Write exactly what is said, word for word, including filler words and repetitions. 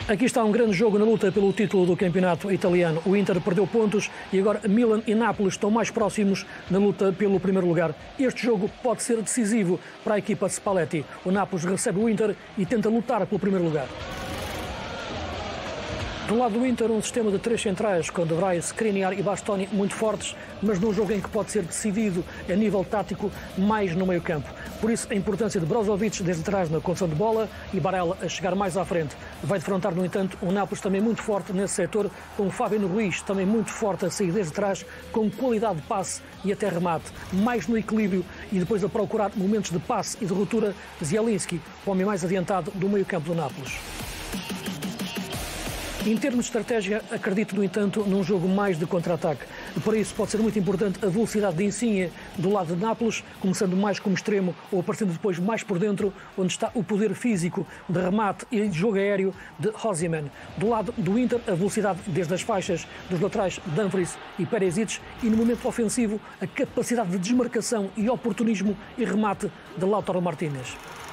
Aqui está um grande jogo na luta pelo título do campeonato italiano. O Inter perdeu pontos e agora Milan e Nápoles estão mais próximos na luta pelo primeiro lugar. Este jogo pode ser decisivo para a equipa de Spalletti. O Nápoles recebe o Inter e tenta lutar pelo primeiro lugar. Do lado do Inter, um sistema de três centrais, com De Vrij, Skriniar e Bastoni muito fortes, mas num jogo em que pode ser decidido a nível tático mais no meio-campo. Por isso, a importância de Brozovic desde atrás na condução de bola e Barella a chegar mais à frente. Vai defrontar, no entanto, um Nápoles também muito forte nesse setor, com o Fabiano Ruiz também muito forte a sair desde trás, com qualidade de passe e até remate, mais no equilíbrio e depois a procurar momentos de passe e de ruptura. Zielinski, o homem mais adiantado do meio-campo do Nápoles. Em termos de estratégia, acredito, no entanto, num jogo mais de contra-ataque. Para isso pode ser muito importante a velocidade de Insigne do lado de Nápoles, começando mais como extremo ou aparecendo depois mais por dentro, onde está o poder físico de remate e de jogo aéreo de Osimhen. Do lado do Inter, a velocidade desde as faixas dos laterais Dumfries e Perisic e, no momento ofensivo, a capacidade de desmarcação e oportunismo e remate de Lautaro Martínez.